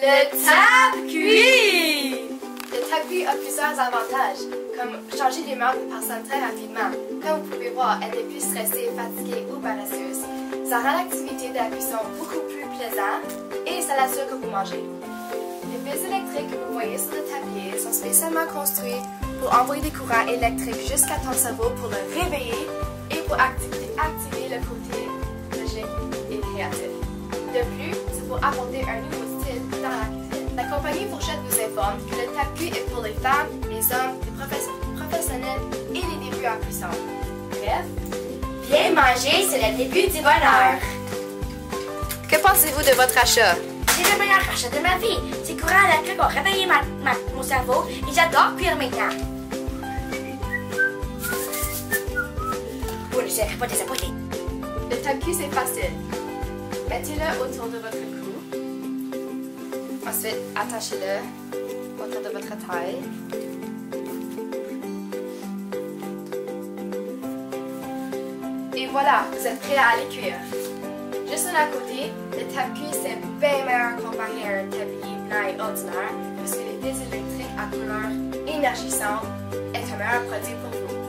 Le tape-cuit! Le tape-cuit a plusieurs avantages, comme changer l'humeur d'une personne très rapidement. Comme vous pouvez voir, elle est plus stressée, fatiguée ou paresseuse. Ça rend l'activité de la cuisson beaucoup plus plaisante et ça l'assure que vous mangez. Les fils électriques que vous voyez sur le tablier sont spécialement construits pour envoyer des courants électriques jusqu'à ton cerveau pour le réveiller et pour activer le côté logique et créatif. De plus, c'est pour apporter un nouveau style dans la cuisine. La compagnie Fourchette vous informe que le tape-cuit est pour les femmes, les hommes, les professionnels et les débuts en cuisson. Bref, Bien manger, c'est le début du bonheur. que pensez-vous de votre achat? C'est le meilleur achat de ma vie. Ces courants électriques ont réveillé mon cerveau et j'adore cuire maintenant. Vous ne serez pas désappointé. Le tape-cuit, c'est facile. Mettez-le autour de votre cou. Ensuite, attachez-le autour de votre taille. Et voilà, vous êtes prêt à aller cuire. Juste de l'à côté, le tape-cuit, c'est bien meilleur comparé à un tablier blanc et ordinaire, puisque les fils électriques à couleur énergisante est un meilleur produit pour vous.